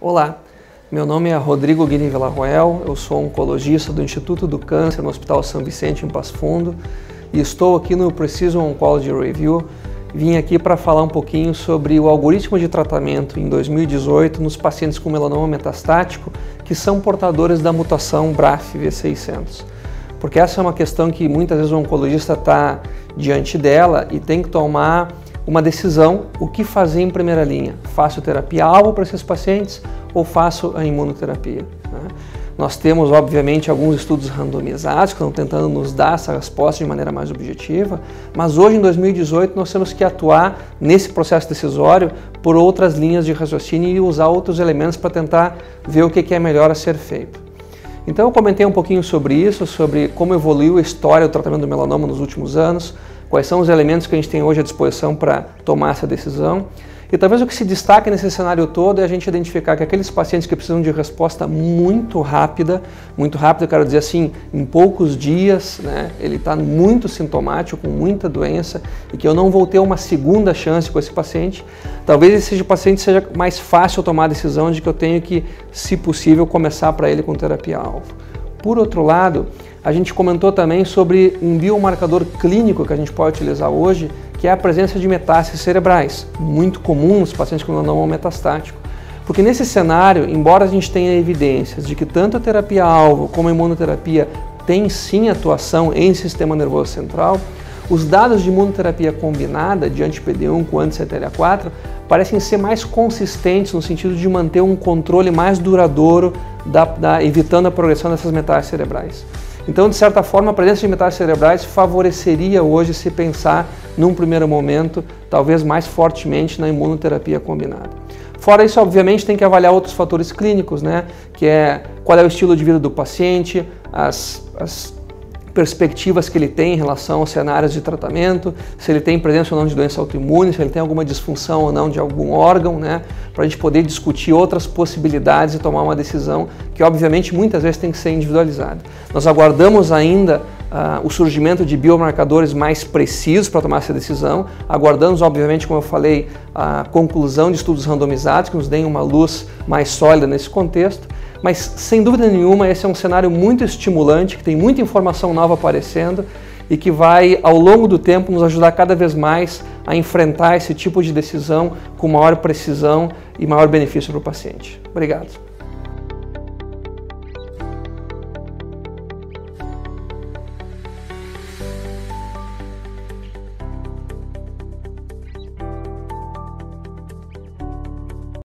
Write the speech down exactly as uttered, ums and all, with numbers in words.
Olá, meu nome é Rodrigo Guilherme Villarroel, eu sou oncologista do Instituto do Câncer no Hospital São Vicente em Passo Fundo e estou aqui no Precision Oncology Review. Vim aqui para falar um pouquinho sobre o algoritmo de tratamento em dois mil e dezoito nos pacientes com melanoma metastático que são portadores da mutação B R A F V seiscentos. Porque essa é uma questão que muitas vezes o oncologista está diante dela e tem que tomar uma decisão, o que fazer em primeira linha. Faço terapia-alvo para esses pacientes ou faço a imunoterapia? Né? Nós temos, obviamente, alguns estudos randomizados que estão tentando nos dar essa resposta de maneira mais objetiva, mas hoje, em dois mil e dezoito, nós temos que atuar nesse processo decisório por outras linhas de raciocínio e usar outros elementos para tentar ver o que é melhor a ser feito. Então eu comentei um pouquinho sobre isso, sobre como evoluiu a história do tratamento do melanoma nos últimos anos, quais são os elementos que a gente tem hoje à disposição para tomar essa decisão. E talvez o que se destaca nesse cenário todo é a gente identificar que aqueles pacientes que precisam de resposta muito rápida, muito rápida, eu quero dizer assim, em poucos dias, né, ele está muito sintomático, com muita doença, e que eu não vou ter uma segunda chance com esse paciente, talvez esse paciente seja mais fácil tomar a decisão de que eu tenho que, se possível, começar para ele com terapia-alvo. Por outro lado, a gente comentou também sobre um biomarcador clínico que a gente pode utilizar hoje, que é a presença de metástases cerebrais, muito comum nos pacientes com melanoma metastático. Porque nesse cenário, embora a gente tenha evidências de que tanto a terapia-alvo como a imunoterapia tem sim atuação em sistema nervoso central, os dados de imunoterapia combinada de anti-P D um com anti-C T L A quatro parecem ser mais consistentes no sentido de manter um controle mais duradouro, da, da, evitando a progressão dessas metástases cerebrais. Então, de certa forma, a presença de metástases cerebrais favoreceria hoje se pensar, num primeiro momento, talvez mais fortemente na imunoterapia combinada. Fora isso, obviamente, tem que avaliar outros fatores clínicos, né? Que é qual é o estilo de vida do paciente, as, as perspectivas que ele tem em relação aos cenários de tratamento, se ele tem presença ou não de doença autoimune, se ele tem alguma disfunção ou não de algum órgão, né, para a gente poder discutir outras possibilidades e tomar uma decisão que, obviamente, muitas vezes tem que ser individualizada. Nós aguardamos ainda uh, o surgimento de biomarcadores mais precisos para tomar essa decisão, aguardamos, obviamente, como eu falei, a conclusão de estudos randomizados que nos deem uma luz mais sólida nesse contexto. Mas, sem dúvida nenhuma, esse é um cenário muito estimulante, que tem muita informação nova aparecendo e que vai, ao longo do tempo, nos ajudar cada vez mais a enfrentar esse tipo de decisão com maior precisão e maior benefício para o paciente. Obrigado.